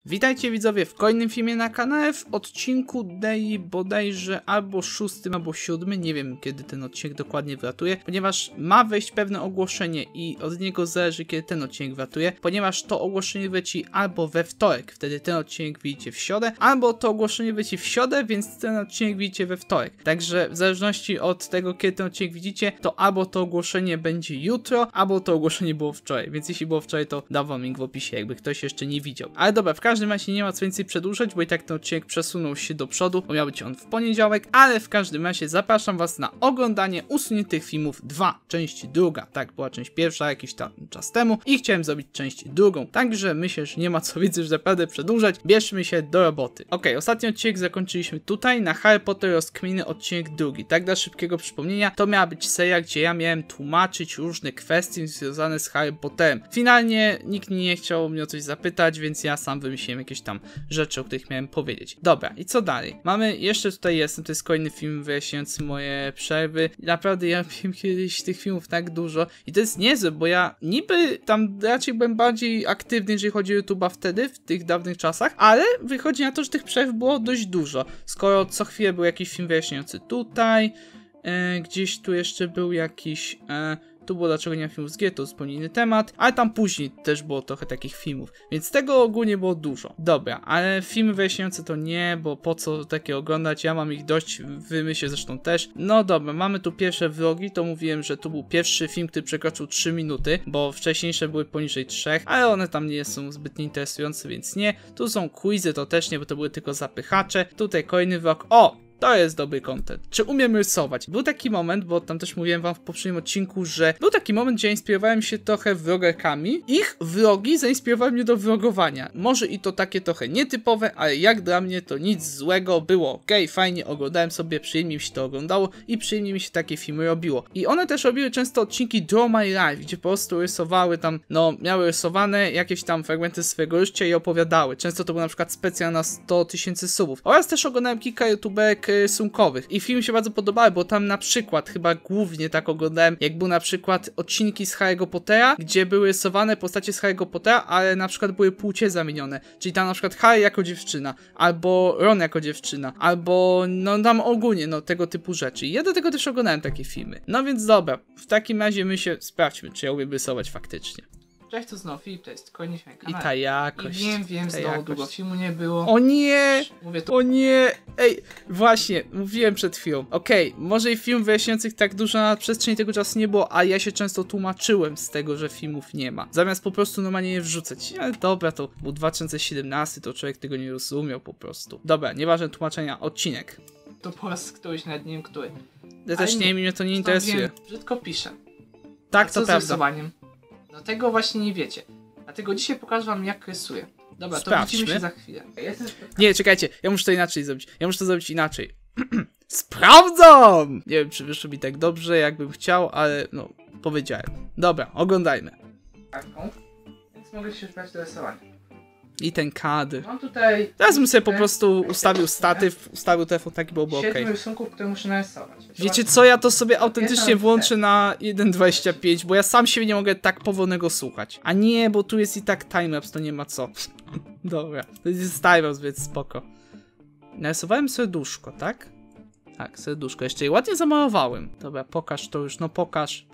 Witajcie widzowie w kolejnym filmie na kanale, w odcinku Daily bodajże albo 6, albo 7, nie wiem kiedy ten odcinek dokładnie wylatuje, ponieważ ma wejść pewne ogłoszenie i od niego zależy kiedy ten odcinek wylatuje, ponieważ to ogłoszenie leci albo we wtorek, wtedy ten odcinek wyjdzie w środę, albo to ogłoszenie leci w środę, więc ten odcinek widzicie we wtorek. Także w zależności od tego kiedy ten odcinek widzicie, to albo to ogłoszenie będzie jutro, albo to ogłoszenie było wczoraj, więc jeśli było wczoraj, to dam wam link w opisie, jakby ktoś jeszcze nie widział. Ale dobra, w każdym razie nie ma co więcej przedłużać, bo i tak ten odcinek przesunął się do przodu, bo miał być on w poniedziałek, ale w każdym razie zapraszam was na oglądanie usuniętych filmów 2, część druga. Tak, była część pierwsza jakiś tam czas temu i chciałem zrobić część drugą, także myślę, że nie ma co więcej już naprawdę przedłużać, bierzmy się do roboty. Okej, ostatni odcinek zakończyliśmy tutaj na Harry Potter rozkminy odcinek drugi. Tak dla szybkiego przypomnienia, to miała być seria, gdzie ja miałem tłumaczyć różne kwestie związane z Harry Potterem. Finalnie nikt nie chciał mnie o coś zapytać, więc ja sam wymyśliłem jakieś tam rzeczy, o których miałem powiedzieć. Dobra, i co dalej? Mamy, jeszcze tutaj jestem, to jest kolejny film wyjaśniający moje przerwy. Naprawdę ja miałem kiedyś tych filmów tak dużo i to jest niezłe, bo ja niby tam raczej byłem bardziej aktywny, jeżeli chodzi o YouTube'a wtedy, w tych dawnych czasach, ale wychodzi na to, że tych przerw było dość dużo. Skoro co chwilę był jakiś film wyjaśniający tutaj, gdzieś tu jeszcze był jakiś... Tu było dlaczego nie ma filmów z G, to zupełnie inny temat, ale tam później też było trochę takich filmów, więc tego ogólnie było dużo. Dobra, ale filmy wyjaśniające to nie, bo po co takie oglądać, ja mam ich dość, wy myślę zresztą też. No dobra, mamy tu pierwsze vlogi, to mówiłem, że tu był pierwszy film, który przekroczył 3 minuty, bo wcześniejsze były poniżej 3, ale one tam nie są zbyt interesujące, więc nie. Tu są quizy, to też nie, bo to były tylko zapychacze. Tutaj kolejny vlog, to jest dobry content. Czy umiem rysować? Był taki moment, bo tam też mówiłem wam w poprzednim odcinku, że był taki moment, gdzie inspirowałem się trochę vlogerkami. Ich vlogi zainspirowały mnie do vlogowania. Może i to takie trochę nietypowe, ale jak dla mnie to nic złego. Było okej, fajnie, oglądałem sobie, przyjemnie mi się to oglądało i przyjemnie mi się takie filmy robiło. I one też robiły często odcinki Draw My Life, gdzie po prostu rysowały tam, no, miały rysowane jakieś tam fragmenty swojego życia i opowiadały. Często to był na przykład specjal na 100 000 subów. Oraz też oglądałem kilka youtuberek rysunkowych i film się bardzo podobały, bo tam na przykład chyba głównie tak oglądałem, jak był na przykład odcinki z Harry'ego Pottera, gdzie były rysowane postacie z Harry'ego Pottera, ale na przykład były płcie zamienione, czyli tam na przykład Harry jako dziewczyna, albo Ron jako dziewczyna, albo no tam ogólnie no tego typu rzeczy. I ja do tego też oglądałem takie filmy. No więc dobra, w takim razie my się sprawdźmy, czy ja umiem rysować faktycznie. Cześć, to znowu Filip, to jest kolejny film na I ta jakość. I wiem, znowu długo filmu nie było. O nie! Mówię to... O nie! Ej, właśnie, mówiłem przed chwilą. Okej, może i film wyjaśniających tak dużo na przestrzeni tego czasu nie było, a ja się często tłumaczyłem z tego, że filmów nie ma. Zamiast po prostu normalnie je wrzucać. Ale dobra, to był 2017, to człowiek tego nie rozumiał po prostu. Dobra, nieważne tłumaczenia, odcinek. To po raz któryś, nawet nie wiem który. Ja też nie wiem, mnie to nie interesuje. Wiem, brzydko piszę. Tak, a to co prawda. z rysowaniem? No tego właśnie nie wiecie. Dlatego dzisiaj pokażę wam jak rysuję. Dobra, to Sprawdźmy. widzimy się za chwilę. Nie, czekajcie, ja muszę to inaczej zrobić. Ja muszę to zrobić inaczej. Sprawdzam! Nie wiem, czy wyszło mi tak dobrze, jakbym chciał, ale no, powiedziałem. Dobra, oglądajmy. Taką. Więc mogę się brać do rysowania. I ten kadr. Mam tutaj... Teraz bym sobie po prostu ustawił statyw, ustawił telefon, taki byłoby ok. 7 rysunków, które muszę narysować. Wiecie co, ja to sobie autentycznie włączę na 1.25, bo ja sam siebie nie mogę tak powolnego słuchać. A nie, bo tu jest i tak timelapse, to nie ma co. Dobra, to jest timelapse, więc spoko. Narysowałem serduszko, tak? Tak, serduszko. Jeszcze je ładnie zamalowałem. Dobra, pokaż to już, no pokaż.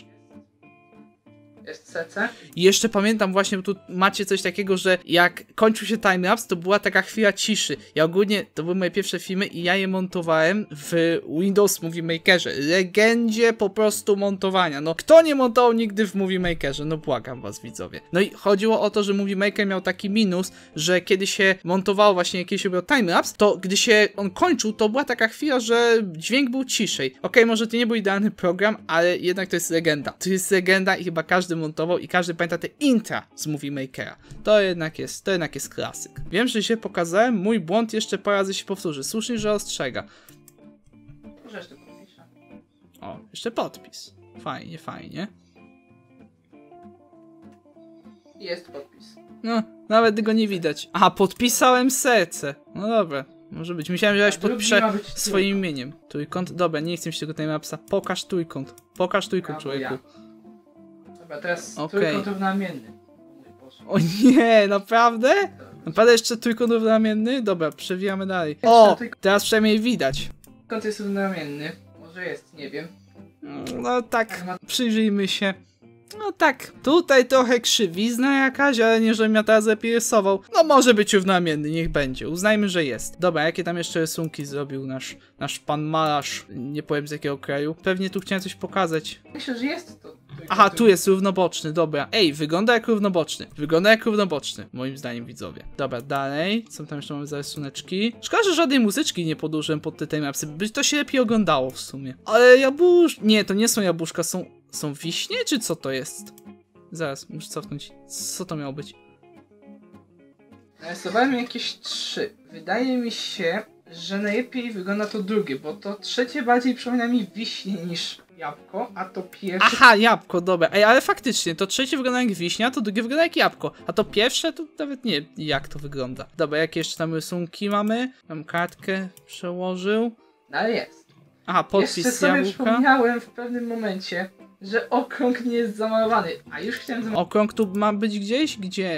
Jest CC. I jeszcze pamiętam właśnie, bo tu macie coś takiego, że jak kończył się timelapse, to była taka chwila ciszy. Ja ogólnie, to były moje pierwsze filmy i ja je montowałem w Windows Movie Makerze. Legendzie po prostu montowania. No, kto nie montował nigdy w Movie Makerze? No błagam was, widzowie. No i chodziło o to, że Movie Maker miał taki minus, że kiedy się montowało właśnie jakieś robiło timelapse, to gdy się on kończył, to była taka chwila, że dźwięk był ciszej. Okej, może to nie był idealny program, ale jednak to jest legenda. To jest legenda i chyba każdy montował i każdy pamięta te intra z Movie Makera. To jednak jest klasyk. Wiem, że się pokazałem, mój błąd jeszcze parę razy się powtórzy. Słusznie, że ostrzega. Możesz tylko podpiszę. O, jeszcze podpis. Fajnie. Jest podpis. No, nawet go nie widać. Aha, podpisałem serce. No dobra, może być. Myślałem, że ja się podpiszę swoim imieniem. Trójkąt. Dobra, nie chcę mi się tego timelapsa. Pokaż trójkąt, człowieku. Dobra, teraz Okej. trójkąt równamienny. O nie, naprawdę? Naprawdę jeszcze trójkąt równoramienny? Dobra, przewijamy dalej. O! Teraz przynajmniej widać. Kąt jest równoramienny. Może jest, nie wiem. No tak, przyjrzyjmy się. No tak, tutaj trochę krzywizna jakaś, ale nie, żebym ja teraz lepiej rysował. No może być równoramienny, niech będzie. Uznajmy, że jest. Dobra, jakie tam jeszcze rysunki zrobił nasz pan malarz? Nie powiem z jakiego kraju. Pewnie tu chciałem coś pokazać. Myślę, że jest to. Aha, tu jest równoboczny, dobra. Ej, wygląda jak równoboczny. Wygląda jak równoboczny, moim zdaniem, widzowie. Dobra, dalej. Co tam jeszcze mamy za rysuneczki? Szkoda, że żadnej muzyczki nie podłożyłem pod te mapsy. By to się lepiej oglądało w sumie. Ale nie, to nie są jabłuszka, są wiśnie, czy co to jest? Zaraz, muszę cofnąć. Co to miało być? Narysowałem jakieś 3. Wydaje mi się, że najlepiej wygląda to drugie, bo to trzecie bardziej przypomina mi wiśnie niż jabłko, a to pierwsze... Aha, jabłko, dobra. Ej, ale faktycznie, to trzecie wygląda jak wiśnia, to drugie wygląda jak jabłko. A to pierwsze, to nawet nie jak to wygląda. Dobra, jakie jeszcze tam rysunki mamy? Mam kartkę przełożył. No ale jest. Aha, podpis Jeszcze sobie jabłka. przypomniałem w pewnym momencie, że okrąg nie jest zamalowany, a już chciałem zamalować. Okrąg tu ma być gdzieś?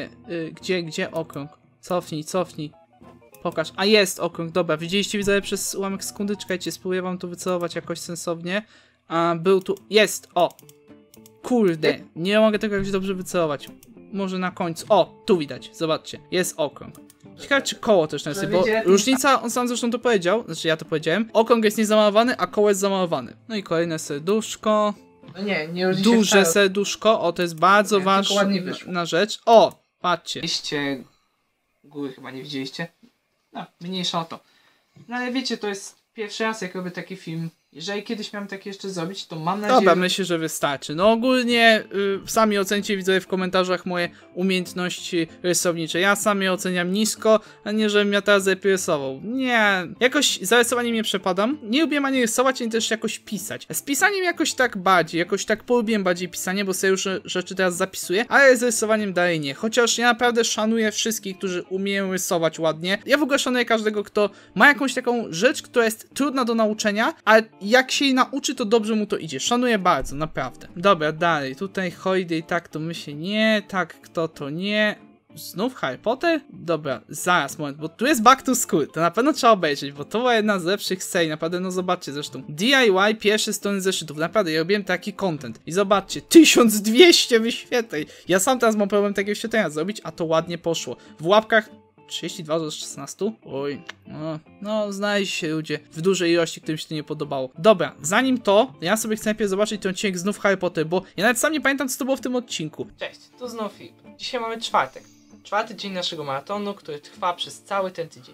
Gdzie okrąg? Cofnij. Pokaż. A jest okrąg, dobra. Widzieliście widzowie przez ułamek sekundy? Czekajcie, spróbuję wam to wycelować jakoś sensownie. A był tu... Jest! O! Kurde, nie mogę tego jakoś dobrze wycelować. Może na końcu. O! Tu widać, zobaczcie. Jest okrąg. Ciekawe, czy koło też narysuję, bo różnica, on sam zresztą to powiedział, znaczy ja to powiedziałem. Okrąg jest niezamalowany, a koło jest zamalowany. No i kolejne serduszko. No nie różni się Duże wcale. serduszko, o to jest bardzo ważna rzecz. O! Patrzcie. Widzieliście góry, chyba nie widzieliście? No, mniejsza o to. No ale wiecie, to jest pierwszy raz, jak robię taki film. Jeżeli kiedyś miałem takie jeszcze zrobić, to mam nadzieję... Dobra, myślę, że wystarczy. No ogólnie sami ocencie, widzowie, w komentarzach moje umiejętności rysownicze. Ja sam je oceniam nisko, a nie, żebym ja teraz lepiej rysował. Nie, jakoś za rysowaniem nie przepadam. Nie lubię ani rysować, ani też jakoś pisać. Z pisaniem jakoś tak polubiłem bardziej pisanie, bo sobie już rzeczy teraz zapisuję, ale z rysowaniem dalej nie. Chociaż ja naprawdę szanuję wszystkich, którzy umieją rysować ładnie. Ja w ogóle szanuję każdego, kto ma jakąś taką rzecz, która jest trudna do nauczenia, ale jak się jej nauczy, to dobrze mu to idzie. Szanuję bardzo, naprawdę. Dobra, dalej. Tutaj Holiday, tak to myślę nie, tak kto to nie. Znów Harry Potter? Dobra, zaraz, moment, bo tu jest Back to School, to na pewno trzeba obejrzeć, bo to była jedna z lepszych serii, naprawdę, no zobaczcie zresztą. DIY, pierwsze strony zeszytów, naprawdę, ja robiłem taki content. I zobaczcie, 1200 wyświetleń. Ja sam teraz mam problem takiego wyświetlenia zrobić, a to ładnie poszło. W łapkach 32 do 16? Oj, no znaleźli się ludzie w dużej ilości, którym się to nie podobało. Dobra, zanim to, ja sobie chcę najpierw zobaczyć ten odcinek znów Harry Potter, bo ja nawet sam nie pamiętam, co to było w tym odcinku. Cześć, tu znów Filip. Dzisiaj mamy czwartek. Czwarty dzień naszego maratonu, który trwa przez cały ten tydzień.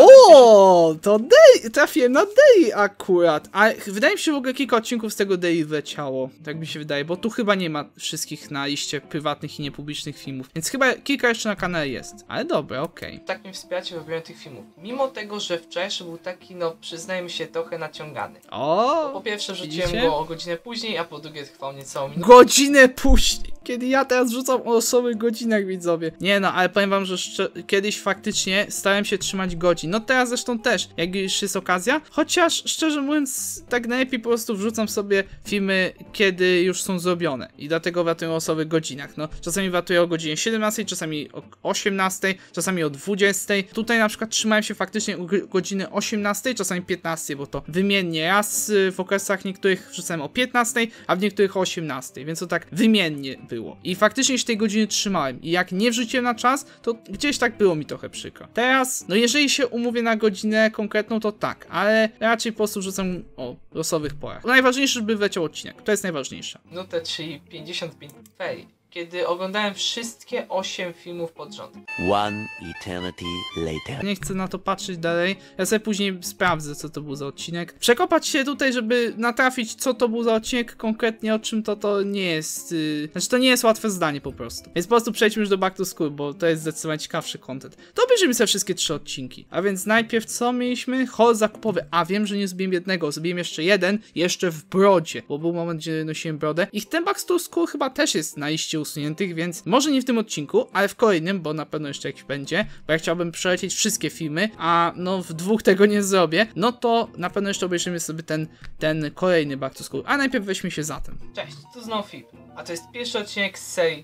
O, to trafiłem na Day akurat. A wydaje mi się, że w ogóle kilka odcinków z tego Day wleciało. Tak mi się wydaje, bo tu chyba nie ma wszystkich na liście prywatnych i niepublicznych filmów. Więc chyba kilka jeszcze na kanale jest. Ale dobra, okej. Tak mnie wspieracie w robieniu tych filmów. Mimo tego, że wczorajszy był taki, no przyznajmy się, trochę naciągany. O, po pierwsze wrzuciłem go o godzinę później, a po drugie trwał niecałą minutę. Godzinę później! Kiedy ja teraz rzucam o losowych godzinach, widzowie. Nie no, ale powiem wam, że kiedyś faktycznie starałem się trzymać godzin. No teraz zresztą też, jak już jest okazja. Chociaż, szczerze mówiąc, tak najlepiej po prostu wrzucam sobie filmy, kiedy już są zrobione. I dlatego wratuję o losowych godzinach. No, czasami wratuję o godzinie 17, czasami o 18, czasami o 20. Tutaj na przykład trzymałem się faktycznie o godziny 18, czasami 15, bo to wymiennie. Raz w okresach niektórych wrzucałem o 15, a w niektórych o 18, więc to tak wymiennie było. I faktycznie się tej godziny trzymałem. I jak nie wrzuciłem na czas, to gdzieś tak było mi trochę przykro. Teraz, no jeżeli się umówię na godzinę konkretną, to tak, ale raczej po prostu rzucam o losowych porach. Najważniejsze, żeby wleciał odcinek. To jest najważniejsze. Minutę, czyli 55 ferii. Kiedy oglądałem wszystkie 8 filmów pod rząd. One eternity later. Nie chcę na to patrzeć dalej. Ja sobie później sprawdzę, co to był za odcinek. Przekopać się tutaj, żeby natrafić, co to był za odcinek, konkretnie o czym to nie jest. Znaczy, to nie jest łatwe zdanie po prostu. Więc po prostu przejdźmy już do Back to School, bo to jest zdecydowanie ciekawszy content. To obejrzymy sobie wszystkie 3 odcinki. A więc najpierw co mieliśmy? Haul zakupowy. A wiem, że nie zrobiłem jednego. Zrobiłem jeszcze jeden, jeszcze w brodzie, bo był moment, gdzie nosiłem brodę. I ten Back to School chyba też jest na liście usuniętych, więc może nie w tym odcinku, ale w kolejnym, bo na pewno jeszcze jakiś będzie, bo ja chciałbym przelecieć wszystkie filmy, a no w 2 tego nie zrobię, no to na pewno jeszcze obejrzymy sobie ten kolejny Back to School, a najpierw weźmy się za tym. Cześć, tu znowu Filip, a to jest pierwszy odcinek z serii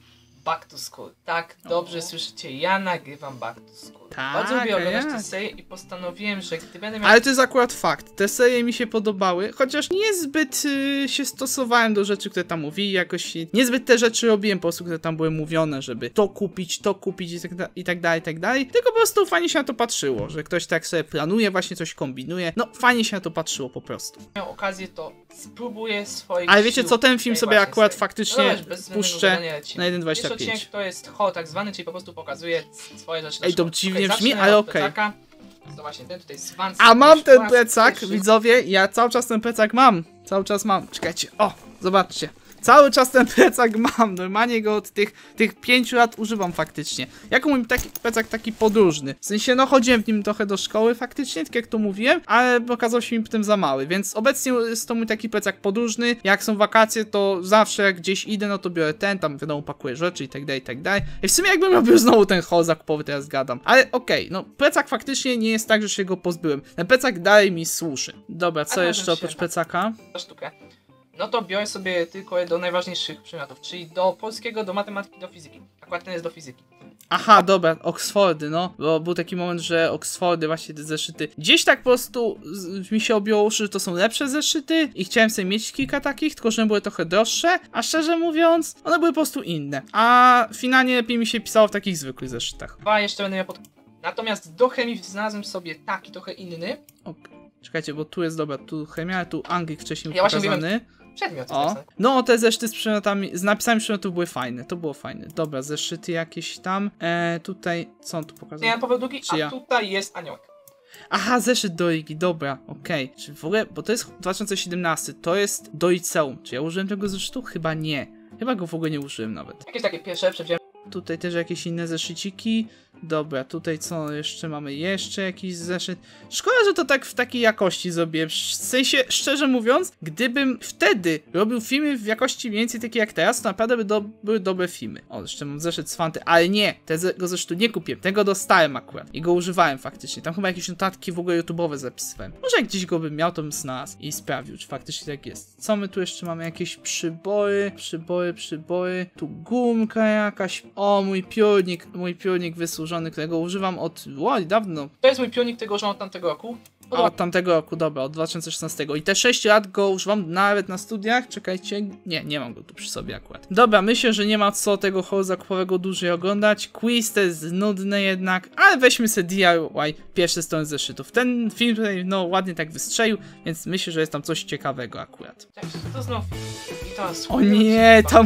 Back to School. Tak, dobrze słyszycie, ja nagrywam Back to School. Tak, Bardzo lubię oglądać tak. tę serię i postanowiłem, że gdy będę miał... Ale to jest akurat fakt. Te serie mi się podobały, chociaż niezbyt się stosowałem do rzeczy, które tam mówili, jakoś niezbyt te rzeczy robiłem po prostu, które tam były mówione, żeby to kupić i tak dalej, tylko po prostu fajnie się na to patrzyło, że ktoś tak sobie planuje, właśnie coś kombinuje, no fajnie się na to patrzyło po prostu. miał okazję, to spróbuję swoich Ale wiecie sił co, ten w film tej sobie właśnie akurat serii. faktycznie No bez zbędnego puszczę gadania lecimy. na Pierwszy 1.25. odcinek to jest haul tak zwany, czyli po prostu pokazuje swoje rzeczy na Ej, to szkołę. dziwnie Okej, brzmi, zacznę ale od okej. plecaka. To właśnie ten tutaj z Vans. A mam ten po raz plecak, pierwszy. widzowie, ja cały czas ten plecak mam. Cały czas mam. Czekajcie, o, zobaczcie. Cały czas ten plecak mam, normalnie go od tych 5 lat używam faktycznie. Jako mój plecak taki podróżny. W sensie, no chodziłem w nim trochę do szkoły faktycznie, tak jak to mówiłem, ale okazał się mi potem za mały, więc obecnie jest to mój taki plecak podróżny. Jak są wakacje, to zawsze jak gdzieś idę, no to biorę ten, tam wiadomo, pakuję rzeczy i tak dalej. I w sumie jakbym robił znowu ten haul zakupowy, teraz gadam. Ale okej, no plecak faktycznie nie jest tak, że się go pozbyłem. Ten plecak dalej mi służy. Dobra, co Ale jeszcze możesz oprócz się- plecaka? Sztukę. No to biorę sobie tylko do najważniejszych przedmiotów, czyli do polskiego, do matematyki, do fizyki. Akurat ten jest do fizyki. Aha, dobra, Oxfordy, no. Bo był taki moment, że Oxfordy, właśnie te zeszyty. Gdzieś tak po prostu mi się objęło, że to są lepsze zeszyty i chciałem sobie mieć kilka takich, tylko że były trochę droższe, a szczerze mówiąc, one były po prostu inne. A finalnie lepiej mi się pisało w takich zwykłych zeszytach. Dwa jeszcze będę miał pod... Natomiast do chemii znalazłem sobie taki trochę inny Czekajcie, bo tu jest, dobra, tu chemia, tu Anglik wcześniej Ja właśnie pokazany. przedmiot. O, no te zeszyty z przedmiotami, z napisami przedmiotów były fajne, to było fajne. Dobra, zeszyty jakieś tam, tutaj, co on tu pokazał? Ja Paweł Długi, Czy a ja? tutaj jest aniołek. Aha, zeszyt do Igi, dobra, okej. Czy w ogóle, bo to jest 2017, to jest do liceum. Czy ja użyłem tego zeszytu? Chyba nie. Chyba go w ogóle nie użyłem nawet. Jakieś takie pierwsze przewziąłem. Tutaj też jakieś inne zeszyciki. Dobra, tutaj co jeszcze mamy? Jeszcze jakiś zeszyt. Szkoda, że to tak w takiej jakości zrobiłem. W sensie, szczerze mówiąc, gdybym wtedy robił filmy w jakości mniej więcej takiej jak teraz, to naprawdę były dobre filmy. O, jeszcze mam zeszyt z Fanty, ale nie, tego zeszytu nie kupiłem, tego dostałem akurat i go używałem faktycznie. Tam chyba jakieś notatki w ogóle YouTube'owe zapisywałem. Może jak gdzieś go bym miał, to bym znalazł i sprawdził, czy faktycznie tak jest. Co my tu jeszcze mamy? Jakieś przybory. Tu gumka jakaś. O, mój piórnik wysłużony, którego używam od dawno. To jest mój pionik, tego używam od tamtego roku. Od tamtego roku, dobra, od 2016. I te 6 lat go używam nawet na studiach. Czekajcie, nie mam go tu przy sobie akurat. Dobra, myślę, że nie ma co tego haulu zakupowego dłużej oglądać. Quiz to jest nudny jednak, ale weźmy sobie DIY pierwsze strony zeszytów. Ten film tutaj, no, ładnie tak wystrzelił, więc myślę, że jest tam coś ciekawego akurat. Cześć, to znów. I to O nie, ta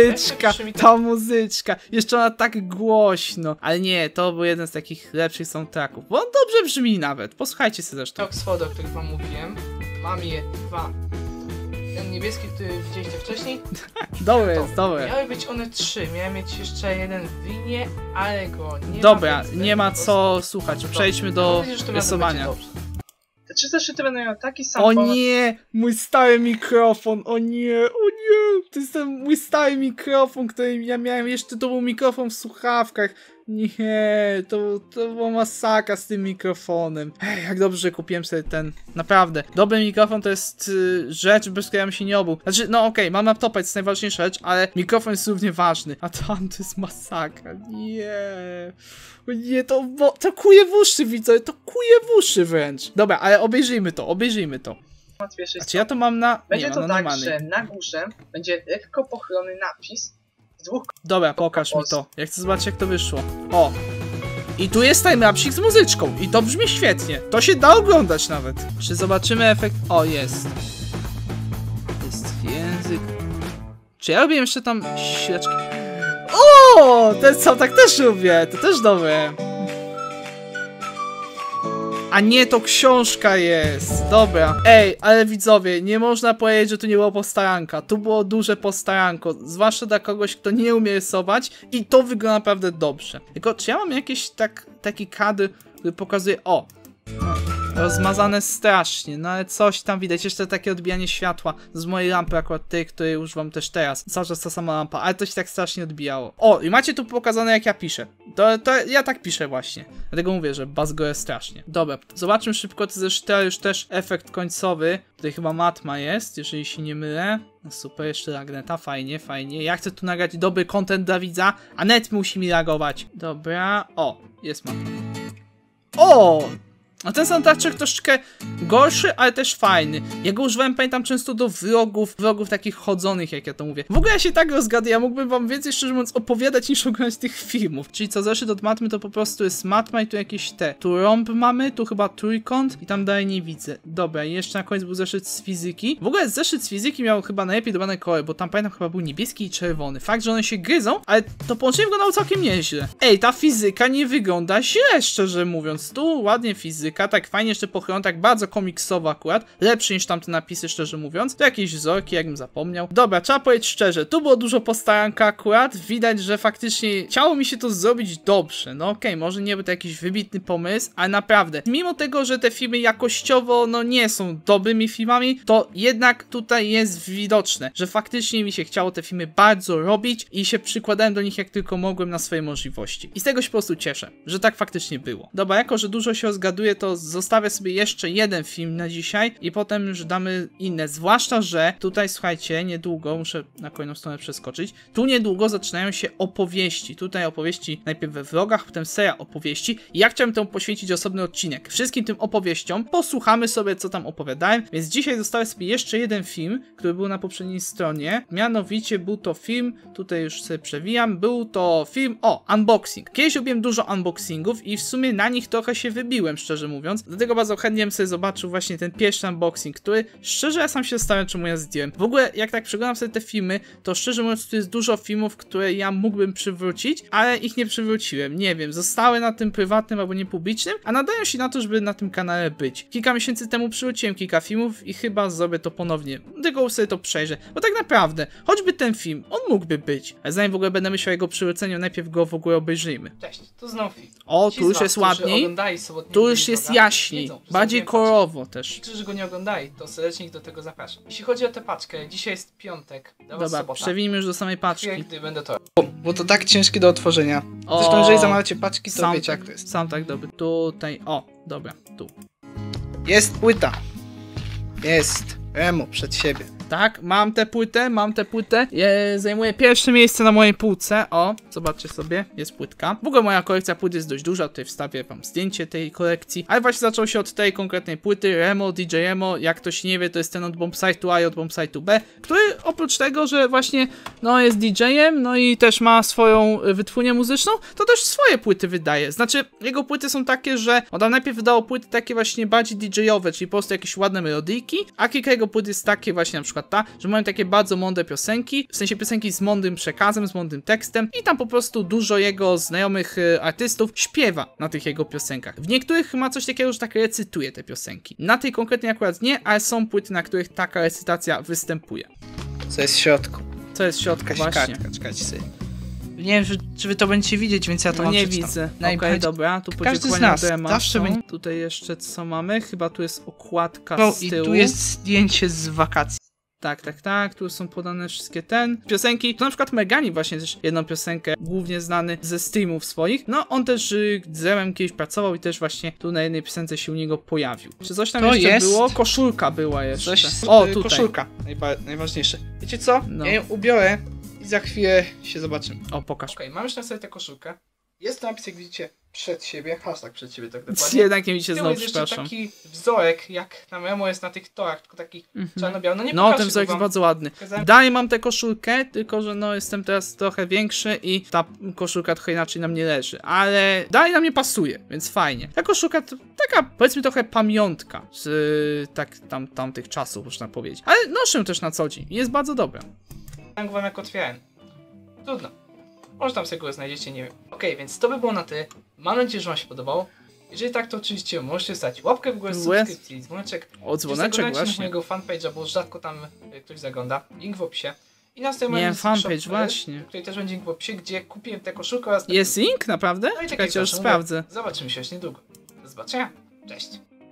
muzyczka. Jeszcze ona tak głośno. Ale nie, to był jeden z takich lepszych soundtracków. Bo on dobrze brzmi nawet. Posłuchajcie sobie zresztą. Oxfordu, o których wam mówiłem. Mam je dwa. Ten niebieski, który widzieliście wcześniej. Dobre jest, dobre. Miały być one 3. Miałem mieć jeszcze jeden w winie, ale go nie Dobra, ma. Więc nie ma po co słuchać. Przejdźmy Mam do nadzieję, że tym razem rysowania. będzie dobrze. Te 3 zeszyty będą miały taki sam O kolor. nie, mój stary mikrofon, o nie, to jest ten mój stary mikrofon, który ja miałem jeszcze, to był mikrofon w słuchawkach. Nie, to była masakra z tym mikrofonem. Ej, jak dobrze, że kupiłem sobie ten. Naprawdę, dobry mikrofon to jest rzecz, bez której bym się nie obył. Znaczy, no okej, mam laptopa, to jest najważniejsza rzecz, ale mikrofon jest równie ważny. A tam to jest masakra, nie. O nie, to kuje w uszy, widzę, to kuje w uszy wręcz. Dobra, ale obejrzyjmy to. Łatwiejszej A czy ja to mam na... Będzie nie, to mam na tak, normalnej. że na górze będzie lekko pochylony napis z dwóch Dobra, pokaż mi to. Ja chcę zobaczyć, jak to wyszło. O! I tu jest timelapsik z muzyczką. I to brzmi świetnie. To się da oglądać nawet. Czy zobaczymy efekt... O, jest. Jest język. Czy ja robię jeszcze tam świeczki? O! Ten soundtrack też lubię. To też dobre. A nie, to książka jest. Dobra. Ej, ale widzowie, nie można powiedzieć, że tu nie było postaranka. Tu było duże postaranko. Zwłaszcza dla kogoś, kto nie umie rysować. I to wygląda naprawdę dobrze. Tylko, czy ja mam jakiś taki kadr, który pokazuje... O! rozmazane strasznie, no ale coś tam widać, jeszcze takie odbijanie światła z mojej lampy akurat tej, której używam też teraz. Cały czas ta sama lampa, ale to się tak strasznie odbijało. O, i macie tu pokazane jak ja piszę. To ja tak piszę właśnie. Dlatego mówię, że bazgoję strasznie. Dobra, zobaczmy szybko, to zresztą już też efekt końcowy. Tutaj chyba matma jest, jeżeli się nie mylę. No super, jeszcze lagneta, fajnie, fajnie. Ja chcę tu nagrać dobry content dla widza, a net musi mi reagować. Dobra, o, jest matma. O! A ten soundtrack troszeczkę gorszy, ale też fajny. Ja go używałem, pamiętam, często do vlogów takich chodzonych, jak ja to mówię. W ogóle ja się tak rozgaduję, ja mógłbym wam więcej, szczerze mówiąc, opowiadać niż oglądać tych filmów. Czyli co, zeszyt od matmy to po prostu jest matma i tu jakieś te. Tu rąb mamy, tu chyba trójkąt i tam dalej nie widzę. Dobra, i jeszcze na koniec był zeszyt z fizyki. W ogóle zeszyt z fizyki miał chyba najlepiej dobrane kolory, bo tam pamiętam chyba był niebieski i czerwony. Fakt, że one się gryzą, ale to połączenie wyglądało całkiem nieźle. Ej, ta fizyka nie wygląda źle, szczerze mówiąc. Tu ładnie fizyka. Tak fajnie jeszcze pochylono, tak bardzo komiksowo akurat. Lepszy niż tamte napisy, szczerze mówiąc. To jakieś wzorki, jakbym zapomniał. Dobra, trzeba powiedzieć szczerze, tu było dużo postaranka akurat. Widać, że faktycznie chciało mi się to zrobić dobrze. No okej, może nie był to jakiś wybitny pomysł, ale naprawdę, mimo tego, że te filmy jakościowo, no nie są dobrymi filmami, to jednak tutaj jest widoczne, że faktycznie mi się chciało te filmy bardzo robić i się przykładałem do nich jak tylko mogłem na swoje możliwości. I z tego się po prostu cieszę, że tak faktycznie było. Dobra, jako że dużo się rozgaduję, to zostawię sobie jeszcze jeden film na dzisiaj i potem już damy inne. Zwłaszcza, że tutaj, słuchajcie, niedługo, muszę na kolejną stronę przeskoczyć, tu niedługo zaczynają się opowieści. Tutaj opowieści najpierw we vlogach, potem seria opowieści i ja chciałem temu poświęcić osobny odcinek. Wszystkim tym opowieściom posłuchamy sobie, co tam opowiadałem, więc dzisiaj zostawię sobie jeszcze jeden film, który był na poprzedniej stronie. Mianowicie był to film, tutaj już sobie przewijam, był to film, unboxing. Kiedyś robiłem dużo unboxingów i w sumie na nich trochę się wybiłem, szczerze mówiąc. Dlatego bardzo chętnie bym sobie zobaczył właśnie ten pierwszy unboxing, który szczerze ja sam się zastanawiam, czemu ja zdjąłem. W ogóle jak tak przeglądam sobie te filmy, to szczerze mówiąc tu jest dużo filmów, które ja mógłbym przywrócić, ale ich nie przywróciłem. Nie wiem, zostały na tym prywatnym albo niepublicznym, a nadają się na to, żeby na tym kanale być. Kilka miesięcy temu przywróciłem kilka filmów i chyba zrobię to ponownie. Tylko sobie to przejrzę, bo tak naprawdę, choćby ten film, on mógłby być. Ale zanim w ogóle będę myślał o jego przywróceniu, najpierw go w ogóle obejrzyjmy. Cześć, tu znowu film. O, tu już jest ładniej, tu już jest jaśniej, bardziej kolorowo też. Ci, którzy go nie oglądali, to serdecznie ich do tego zapraszam. Jeśli chodzi o tę paczkę, dzisiaj jest piątek, dobra, przewijmy już do samej paczki. Gdy będę to... Bo to tak ciężkie do otworzenia. Zresztą, jeżeli zamawiacie paczki, to wiecie jak to jest. Sam tak dobry. Tutaj, dobra, tu. Jest płyta. Jest Remo przed siebie. Tak, mam tę płytę. Zajmuje pierwsze miejsce na mojej półce. O, zobaczcie sobie, jest płytka. W ogóle moja kolekcja płyt jest dość duża, tutaj wstawię wam zdjęcie tej kolekcji. Ale właśnie zaczął się od tej konkretnej płyty, Remo, DJ Remo. Jak ktoś nie wie, to jest ten od Bombsite'u A i od Bombsite'u B, który oprócz tego, że właśnie, no jest DJ-em, no i też ma swoją wytwórnię muzyczną, to też swoje płyty wydaje. Znaczy, jego płyty są takie, że on tam najpierw wydało płyty takie właśnie bardziej DJ-owe, czyli po prostu jakieś ładne melodyjki, a kilka jego płyt jest takie właśnie, na przykład że mają takie bardzo mądre piosenki, w sensie piosenki z mądrym przekazem, z mądrym tekstem i tam po prostu dużo jego znajomych artystów śpiewa na tych jego piosenkach. W niektórych ma coś takiego, że tak recytuje te piosenki. Na tej konkretnie akurat nie, ale są płyty, na których taka recytacja występuje. Co jest w środku? Co jest w środku, właśnie. Czekajcie sobie. Nie wiem, czy wy to będziecie widzieć, więc ja to nie widzę. Okej, dobra, tu podziękowania do Emasą. Tutaj jeszcze co mamy? Chyba tu jest okładka z tyłu. I tu jest zdjęcie z wakacji. Tak, tu są podane wszystkie piosenki. Tu na przykład Megani właśnie też jedną piosenkę, głównie znany ze streamów swoich. No, on też z Remem kiedyś pracował i też właśnie tu na jednej piosence się u niego pojawił. Czy coś tam to jeszcze było? Koszulka była jeszcze. Tutaj. Koszulka, najważniejsze. Wiecie co? No. Ja ją ubiorę i za chwilę się zobaczymy. O, pokaż. Okej, mam już na sobie tę koszulkę. Jest to napis, jak widzicie, przed siebie, hashtag przed siebie tak dokładnie. Jednak nie widzicie znowu, przepraszam. Taki wzorek, jak na Remo jest na tych torach, tylko taki czarno-biały. No nie no ten wzorek jest bardzo ładny. Dalej mam tę koszulkę, tylko że no jestem teraz trochę większy i ta koszulka trochę inaczej na mnie leży, ale dalej na mnie pasuje, więc fajnie. Ta koszulka to taka, powiedzmy, trochę pamiątka z tamtych czasów, można powiedzieć. Ale noszę też na co dzień i jest bardzo dobra. Tak wam jak otwierałem. Trudno. Może tam sobie go znajdziecie, nie wiem. Okej, więc to by było na tyle. Mam nadzieję, że wam się podobało. Jeżeli tak, to oczywiście możecie stać łapkę w górę, subskrypcji, dzwoneczek. O, dzwoneczek właśnie. Na mojego fanpage'a, bo rzadko tam ktoś zagląda. Link w opisie. I następnie nie, fanpage, właśnie. Tutaj też będzie link w opisie, gdzie kupiłem tę koszulkę oraz... Jest link? Naprawdę? No i czekajcie, już sprawdzę. Zobaczymy się już niedługo. Do zobaczenia. Cześć.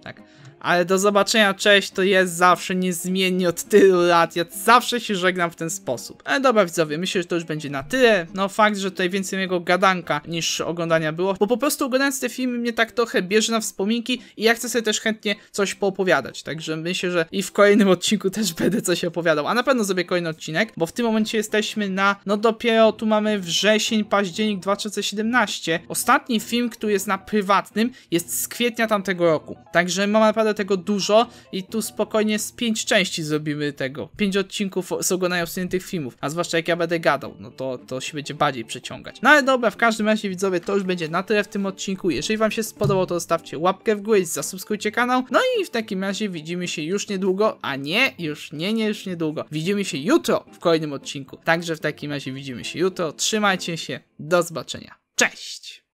Tak. Ale do zobaczenia, cześć, to jest zawsze niezmiennie od tylu lat, ja zawsze się żegnam w ten sposób. Ale dobra widzowie, myślę, że to już będzie na tyle. No fakt, że tutaj więcej mojego gadanka niż oglądania było, bo po prostu oglądając te filmy mnie tak trochę bierze na wspominki i ja chcę sobie też chętnie coś poopowiadać, także myślę, że i w kolejnym odcinku też będę coś opowiadał, a na pewno zrobię kolejny odcinek, bo w tym momencie jesteśmy na, no dopiero tu mamy wrzesień, październik 2017. Ostatni film, który jest na prywatnym, jest z kwietnia tamtego roku, także mam naprawdę tego dużo i tu spokojnie z 5 części zrobimy tego. 5 odcinków z oglądania tych filmów, a zwłaszcza jak ja będę gadał, no to się będzie bardziej przeciągać. No ale dobra, w każdym razie widzowie, to już będzie na tyle w tym odcinku. Jeżeli wam się spodobało, to zostawcie łapkę w górę i zasubskrybujcie kanał. No i w takim razie widzimy się już niedługo, a nie, już niedługo. Widzimy się jutro w kolejnym odcinku. Także w takim razie widzimy się jutro. Trzymajcie się, do zobaczenia. Cześć!